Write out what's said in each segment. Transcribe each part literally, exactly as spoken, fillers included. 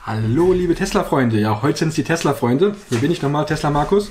Hallo liebe Tesla-Freunde, ja heute sind es die Tesla-Freunde, hier bin ich nochmal, Tesla Markus.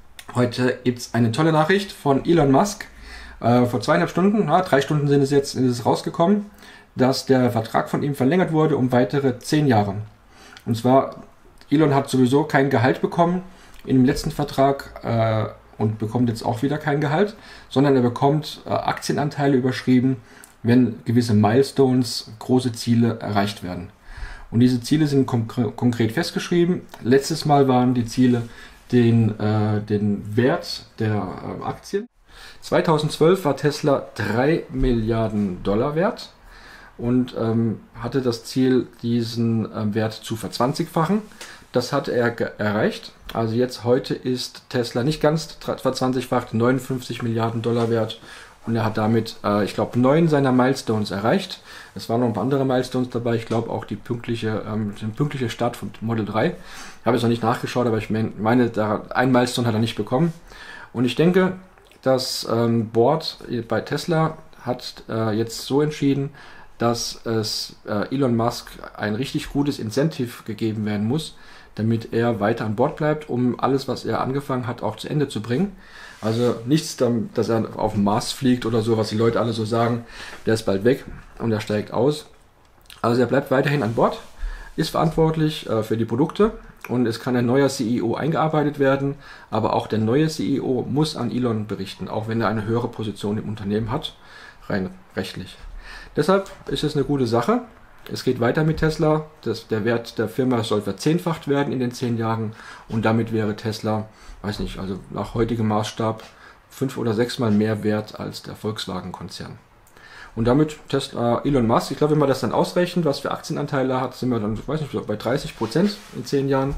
Heute gibt es eine tolle Nachricht von Elon Musk, äh, vor zweieinhalb Stunden, ja, drei Stunden sind es jetzt, ist es rausgekommen, dass der Vertrag von ihm verlängert wurde um weitere zehn Jahre. Und zwar, Elon hat sowieso kein Gehalt bekommen in dem letzten Vertrag äh, und bekommt jetzt auch wieder kein Gehalt, sondern er bekommt äh, Aktienanteile überschrieben, wenn gewisse Milestones, große Ziele erreicht werden. Und diese Ziele sind konk konkret festgeschrieben. Letztes Mal waren die Ziele den, äh, den Wert der äh, Aktien. zweitausendzwölf war Tesla drei Milliarden Dollar wert und ähm, hatte das Ziel, diesen äh, Wert zu verzwanzigfachen. Das hat er erreicht. Also jetzt heute ist Tesla nicht ganz verzwanzigfacht, neunundfünfzig Milliarden Dollar wert. Und er hat damit, äh, ich glaube, neun seiner Milestones erreicht. Es waren noch ein paar andere Milestones dabei. Ich glaube auch die pünktliche, ähm, die pünktliche Start von Model drei. Ich habe jetzt noch nicht nachgeschaut, aber ich meine, da, ein Milestone hat er nicht bekommen. Und ich denke, das ähm, Board bei Tesla hat äh, jetzt so entschieden, dass es äh, Elon Musk ein richtig gutes Incentive gegeben werden muss, damit er weiter an Bord bleibt, um alles, was er angefangen hat, auch zu Ende zu bringen. Also nichts, dass er auf den Mars fliegt oder so, was die Leute alle so sagen. Der ist bald weg und er steigt aus. Also er bleibt weiterhin an Bord, ist verantwortlich äh, für die Produkte und es kann ein neuer C E O eingearbeitet werden, aber auch der neue C E O muss an Elon berichten, auch wenn er eine höhere Position im Unternehmen hat, rein rechtlich. Deshalb ist es eine gute Sache. Es geht weiter mit Tesla. Das, der Wert der Firma soll verzehnfacht werden in den zehn Jahren und damit wäre Tesla, weiß nicht, also nach heutigem Maßstab fünf oder sechs Mal mehr wert als der Volkswagen-Konzern. Und damit Tesla, Elon Musk, ich glaube, wenn man das dann ausrechnet, was für Aktienanteile hat, sind wir dann, weiß nicht, bei dreißig Prozent in zehn Jahren.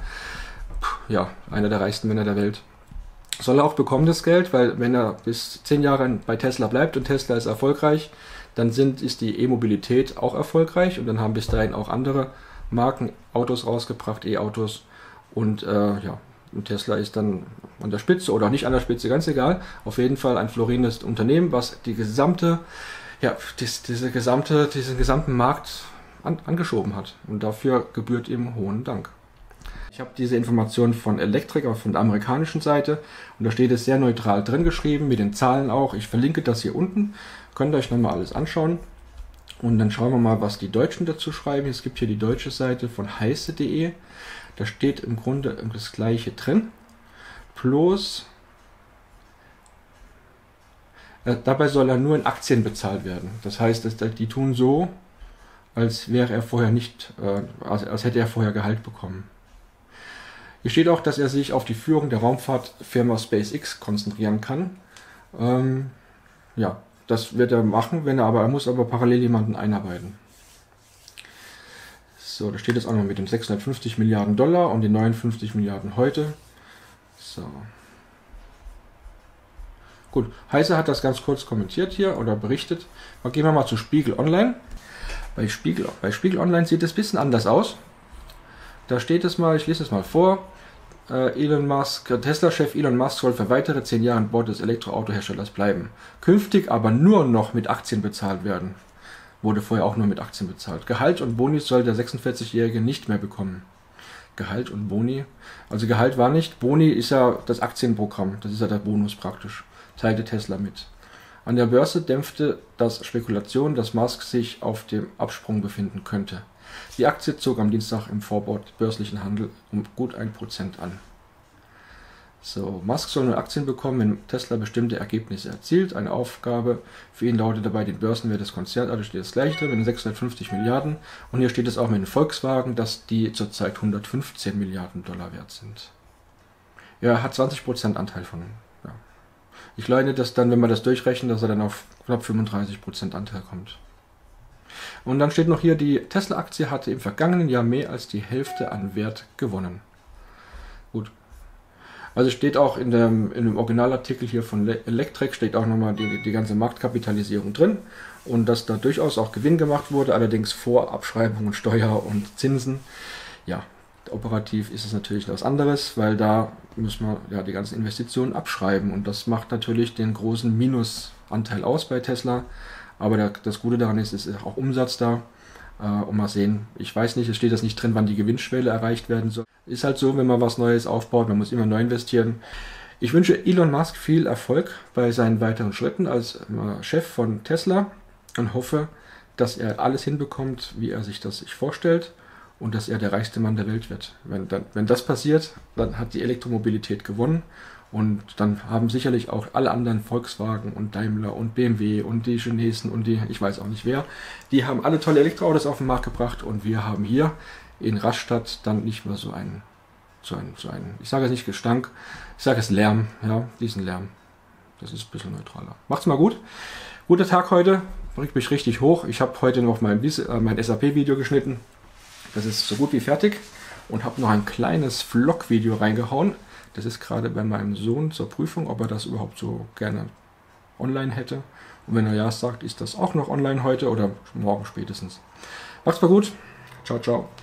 Puh, ja, einer der reichsten Männer der Welt. Soll er auch bekommen, das Geld, weil wenn er bis zehn Jahre bei Tesla bleibt und Tesla ist erfolgreich, dann sind, ist die E-Mobilität auch erfolgreich und dann haben bis dahin auch andere Marken Autos rausgebracht, E-Autos und äh, ja, und Tesla ist dann an der Spitze oder auch nicht an der Spitze, ganz egal. Auf jeden Fall ein florissendes Unternehmen, was die gesamte, ja, dies, diese gesamte, diesen gesamten Markt an, angeschoben hat und dafür gebührt ihm hohen Dank. Ich habe diese Informationen von Electrek, aber von der amerikanischen Seite und da steht es sehr neutral drin geschrieben, mit den Zahlen auch. Ich verlinke das hier unten, könnt ihr euch nochmal alles anschauen und dann schauen wir mal, was die Deutschen dazu schreiben. Es gibt hier die deutsche Seite von heiße punkt de, da steht im Grunde das gleiche drin, bloß äh, dabei soll er nur in Aktien bezahlt werden. Das heißt, dass die tun so, als wäre er vorher nicht, äh, als, als hätte er vorher Gehalt bekommen. Hier steht auch, dass er sich auf die Führung der Raumfahrtfirma SpaceX konzentrieren kann. Ähm, ja, das wird er machen, wenn er aber, er muss aber parallel jemanden einarbeiten. So, da steht es auch noch mit den sechshundertfünfzig Milliarden Dollar und den neunundfünfzig Milliarden heute. So. Gut, Heise hat das ganz kurz kommentiert hier oder berichtet. Mal gehen wir mal zu Spiegel Online. Bei Spiegel, bei Spiegel Online sieht es ein bisschen anders aus. Da steht es mal, ich lese es mal vor. Äh, Elon Musk, Tesla-Chef Elon Musk soll für weitere zehn Jahre an Bord des Elektroautoherstellers bleiben. Künftig aber nur noch mit Aktien bezahlt werden. Wurde vorher auch nur mit Aktien bezahlt. Gehalt und Boni soll der sechsundvierzigjährige nicht mehr bekommen. Gehalt und Boni? Also Gehalt war nicht. Boni ist ja das Aktienprogramm. Das ist ja der Bonus praktisch. Teilte Tesla mit. An der Börse dämpfte das Spekulation, dass Musk sich auf dem Absprung befinden könnte. Die Aktie zog am Dienstag im vorbörslichen Handel um gut ein Prozent an. So, Musk soll nur Aktien bekommen, wenn Tesla bestimmte Ergebnisse erzielt. Eine Aufgabe für ihn lautet dabei den Börsenwert des Konzerns, also steht das gleiche drin, mit den sechshundertfünfzig Milliarden. Und hier steht es auch mit den Volkswagen, dass die zurzeit hundertfünfzehn Milliarden Dollar wert sind. Ja, er hat zwanzig Prozent Anteil von. Ja. Ich leide das dann, wenn man das durchrechnet, dass er dann auf knapp fünfunddreißig Prozent Anteil kommt. Und dann steht noch hier, die Tesla-Aktie hatte im vergangenen Jahr mehr als die Hälfte an Wert gewonnen. Gut. Also steht auch in dem, in dem Originalartikel hier von Electrek, steht auch nochmal die, die ganze Marktkapitalisierung drin und dass da durchaus auch Gewinn gemacht wurde, allerdings vor Abschreibungen, Steuer und Zinsen. Ja, operativ ist es natürlich was anderes, weil da müssen wir ja die ganzen Investitionen abschreiben und das macht natürlich den großen Minusanteil aus bei Tesla. Aber der, das Gute daran ist, es ist auch Umsatz da. Äh, und mal sehen, ich weiß nicht, es steht das nicht drin, wann die Gewinnschwelle erreicht werden soll. Ist halt so, wenn man was Neues aufbaut, man muss immer neu investieren. Ich wünsche Elon Musk viel Erfolg bei seinen weiteren Schritten als äh, Chef von Tesla und hoffe, dass er alles hinbekommt, wie er sich das sich vorstellt und dass er der reichste Mann der Welt wird. Wenn, dann, wenn das passiert, dann hat die Elektromobilität gewonnen und dann haben sicherlich auch alle anderen Volkswagen und Daimler und B M W und die Chinesen und die, ich weiß auch nicht wer, die haben alle tolle Elektroautos auf den Markt gebracht und wir haben hier in Rastatt dann nicht mehr so einen, so einen, so einen, ich sage es nicht Gestank, ich sage es Lärm, ja, diesen Lärm. Das ist ein bisschen neutraler. Macht's mal gut. Guter Tag heute, bringt mich richtig hoch. Ich habe heute noch mein, äh, mein S A P-Video geschnitten. Das ist so gut wie fertig und habe noch ein kleines Vlog-Video reingehauen. Das ist gerade bei meinem Sohn zur Prüfung, ob er das überhaupt so gerne online hätte. Und wenn er ja sagt, ist das auch noch online heute oder morgen spätestens. Macht's mal gut. Ciao, ciao.